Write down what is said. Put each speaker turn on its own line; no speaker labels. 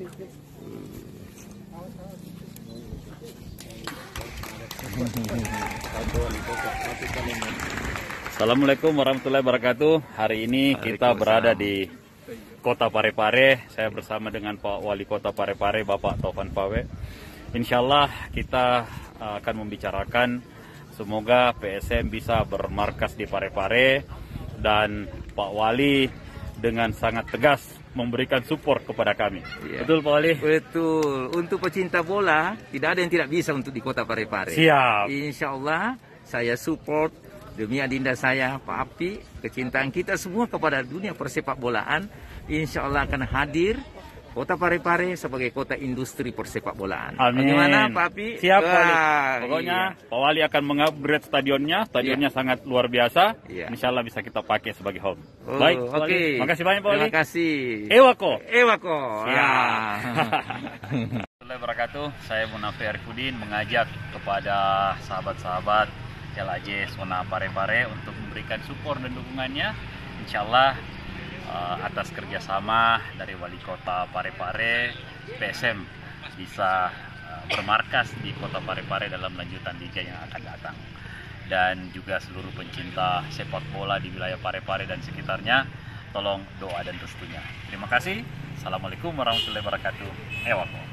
Assalamualaikum warahmatullahi wabarakatuh. Hari ini kita berada di Kota Parepare. Saya bersama dengan Pak Wali Kota Parepare, Bapak Taufan Pawe. Insyaallah kita akan membicarakan semoga PSM bisa bermarkas di Parepare, dan Pak Wali dengan sangat tegas memberikan support kepada kami. Ya. Betul Pak Wali?
Betul. Untuk pecinta bola, tidak ada yang tidak bisa untuk di Kota Parepare.
Siap.
Insyaallah saya support demi adinda saya, Pak Api, kecintaan kita semua kepada dunia persepak bolaan. Insyaallah akan hadir Kota Parepare sebagai kota industri persepak bolaan.
Amin.
Bagaimana Pak Api?
Siap Pak Wali. Pokoknya iya. Pak Wali akan mengupgrade stadionnya. Stadionnya sangat luar biasa. Iya. Insyaallah bisa kita pakai sebagai home. Baik, Pak Wali. Makasih banyak Pak Wali.
Terima kasih.
Ewako.
Ya.
Assalamualaikum wabarakatuh. Saya Munafi Arifudin mengajak kepada sahabat-sahabat LAJ Zona Parepare untuk memberikan support dan dukungannya. Insyaallah atas kerjasama dari Wali Kota Parepare, PSM bisa bermarkas di Kota Parepare dalam lanjutan liga yang akan datang. Dan juga seluruh pencinta sepak bola di wilayah Parepare dan sekitarnya, tolong doa dan restunya. Terima kasih. Assalamualaikum warahmatullahi wabarakatuh. Ewako.